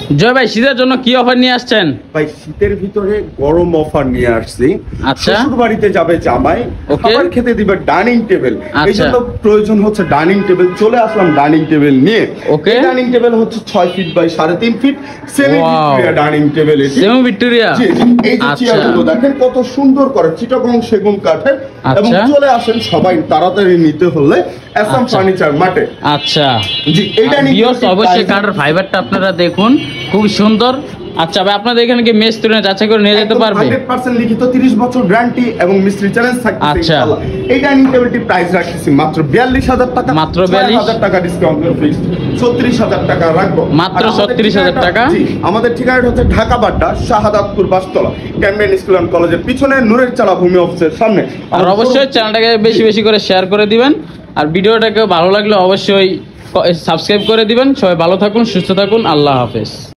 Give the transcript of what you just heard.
জয় ভাই, শীতের জন্য কি অফার নিয়ে আসছেন? ভাই শীতের ভিতরে গরম অফার নিয়ে আসছি। আচ্ছা। শ্বশুর বাড়িতে যাবে জামাই, খাবার খেতে দিবে ডাইনিং টেবিল, এই জন্য প্রয়োজন হচ্ছে ডাইনিং টেবিল। চলে আসলাম ডাইনিং টেবিল নিয়ে। ওকে। ডাইনিং টেবিল হচ্ছে 6 feet by 3.5 feet, semi Victoria dining table. Semi Victoria. জি জি, এই যে চেয়ারগুলো দেখেন কত সুন্দর করে চিটাগং সেগুন কাঠের। এবং চলে আসেন সবাই তাড়াতাড়ি নিতে হলে এসএম ফার্নিচার মার্টে। আচ্ছা জি, এটা নিয়ে অবশ্যই কাঠের ফাইবারটা আপনারা দেখুন, খুব সুন্দর। আচ্ছা ভাই, আপনাদের এখানে কি মেস তুলে যাচাই করে নিয়ে যেতে পারবে? 100% লিখিত 30 বছর গ্যারান্টি এবং মিস্ত্রি চ্যালেঞ্জ থাকছে। আচ্ছা, এই ডাইনিং টেবিলটি প্রাইস রাখতেছি মাত্র 42,000 টাকা। মাত্র 42,000 টাকা ডিসকাউন্ট ফিক্স 36,000 টাকা রাখবো। মাত্র 36,000 টাকা। জি, আমাদের ঠিকানাটা হচ্ছে Dhaka Badda Shahadatpur Bashtola, campaign school and কলেজের পিছনে নূরের চালা ভূমি অফিসের সামনে। আর অবশ্যই চ্যানেলটাকে বেশি বেশি করে শেয়ার করে দিবেন, আর ভিডিওটাকে ভালো লাগলে অবশ্যই সাবস্ক্রাইব করে দিবেন। সবাই ভালো থাকুন, সুস্থ থাকুন, আল্লাহ হাফেজ।